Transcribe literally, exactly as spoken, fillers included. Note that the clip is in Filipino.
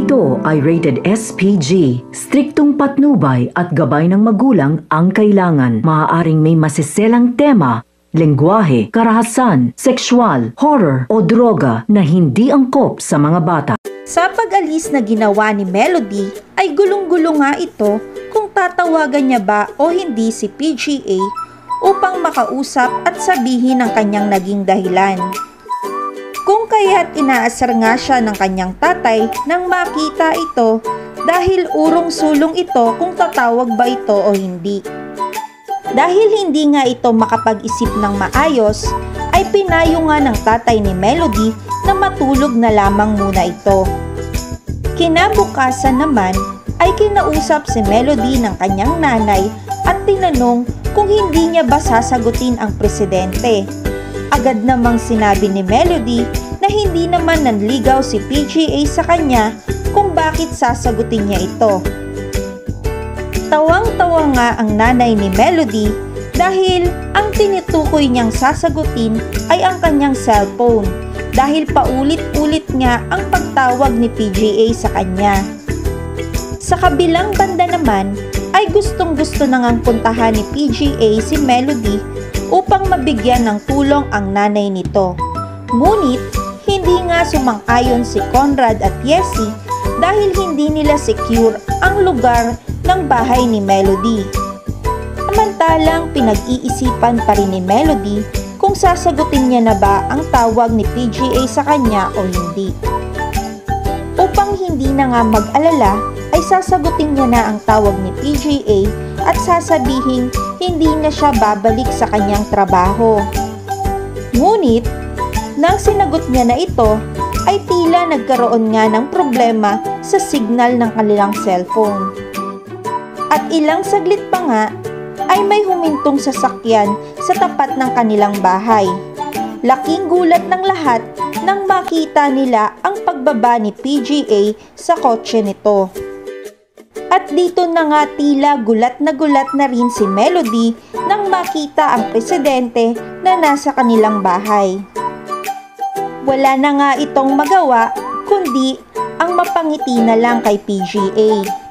Ito ay rated S P G. Striktong patnubay at gabay ng magulang ang kailangan. Maaaring may masiselang tema, lengguwahe, karahasan, sexual, horror o droga na hindi angkop sa mga bata. Sa pag-alis na ginawa ni Melody ay gulong-gulo nga ito kung tatawagan niya ba o hindi si P G A upang makausap at sabihin ang kanyang naging dahilan. Kung kaya't inaasar nga siya ng kanyang tatay nang makita ito dahil urong-sulong ito kung tatawag ba ito o hindi. Dahil hindi nga ito makapag-isip ng maayos, ay pinayo nga ng tatay ni Melody na matulog na lamang muna ito. Kinabukasan naman ay kinausap si Melody ng kanyang nanay at tinanong kung hindi niya ba sasagutin ang presidente. Agad namang sinabi ni Melody na hindi naman nanligaw si P G A sa kanya kung bakit sasagutin niya ito. Tawang-tawa nga ang nanay ni Melody dahil ang tinutukoy niyang sasagutin ay ang kanyang cellphone dahil paulit-ulit nga ang pagtawag ni P G A sa kanya. Sa kabilang banda naman ay gustong-gusto na ngang puntahan ni P G A si Melody upang mabigyan ng tulong ang nanay nito. Ngunit hindi nga sumang-ayon si Conrad at Jessie dahil hindi nila secure ang lugar ng bahay ni Melody. Samantalang pinag-iisipan pa rin ni Melody kung sasagutin niya na ba ang tawag ni P G A sa kanya o hindi. Upang hindi na nga mag-alala ay sasagutin niya na ang tawag ni P G A at sasabihin hindi na siya babalik sa kanyang trabaho. Ngunit, nang sinagot niya na ito, ay tila nagkaroon nga ng problema sa signal ng kanilang cellphone. At ilang saglit pa nga, ay may humintong sasakyan sa tapat ng kanilang bahay. Laking gulat ng lahat nang makita nila ang pagbaba ni P G A sa kotse nito. At dito na nga tila gulat na gulat na rin si Melody nang makita ang presidente na nasa kanilang bahay. Wala na nga itong magawa kundi ang mapangiti na lang kay P G A.